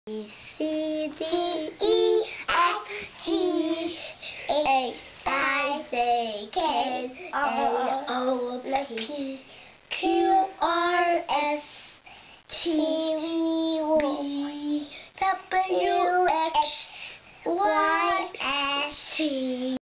B, C, D, E, F, G, H, I, J, K, L, O, P,